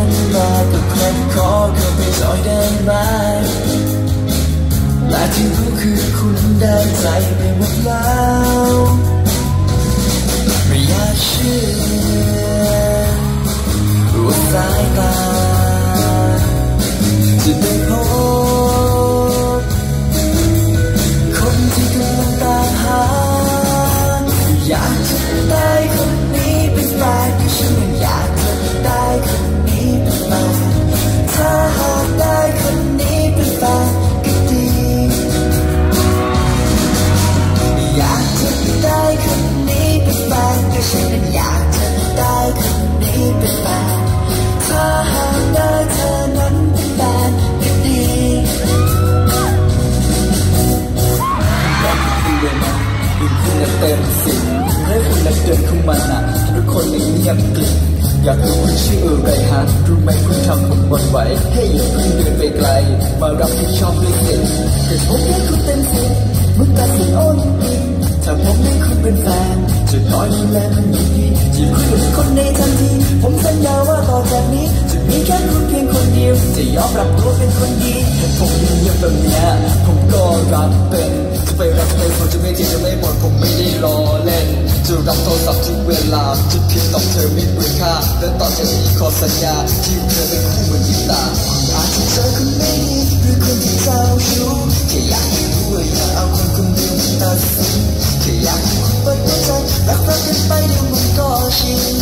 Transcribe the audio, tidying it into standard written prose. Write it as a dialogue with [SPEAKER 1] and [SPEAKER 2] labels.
[SPEAKER 1] นมาก็แค่ขอเข้าไปหน่อยได้ไหมและที่รู้คือคุณได้ใจไปหมดแล้วไม่อยากเชื่อว่าสายตาจะได้พบคนที่กำลังตามหาอยากจะได้คนนี้เป็นแฟนที่ฉันยังอยากจะได้คนนี้เป็นแฟนถ้าหากได้คนนี้เป็นแฟนก็ดีอยากจะได้คนนี้เป็นแฟนก็ฉันยังอยากจะได้คนนี้เป็นแฟนถ้าหากได้เธอนั้นเป็นแฟนก็ดีดูคุณเต็มสิให้คุณเดินเข้ามาน่ะทุกคนเงียบกริบอยากรู้คุณชื่ออะไรฮะรู้ไหมคุณทำผมหวั่นไหวให้อย่าเพิ่งเดินไปไกลมารับผิดชอบด้วยสิแต่ผมให้คุณเต็มสิมึงตัดสินโอ้จริงถ้าผมให้คุณเป็นแฟนจะคอยดูแลมันอย่างดีจีบคุณเป็นคนในทันทีผมสัญญาว่าต่อจากนี้จะมีแค่คุณเพียงคนเดียวจะยอมรับตัวเป็นคนดีผมยังเงียบแบบเนี้ยผมก็รับเป็นจะไปรักใครผมจะไม่จริงจะไม่หมดผมไม่ได้ล้อเล่นจะรับโทรศัพท์ทุกเวลาจะเพียงตอบเธอไม่มีค่าและต่อจากนี้ขอสัญญาที่เธอเป็นคู่เหมือนยิบตาอาจจะเจอคนไม่ดีหรือคนที่เจ้าชู้แค่อยากให้รู้ว่าอย่าเอาคนคนเดียวมาตัดสินแค่อยากให้คุณเปิดใจรักกันไปเดี๋ยวมันก็ชิน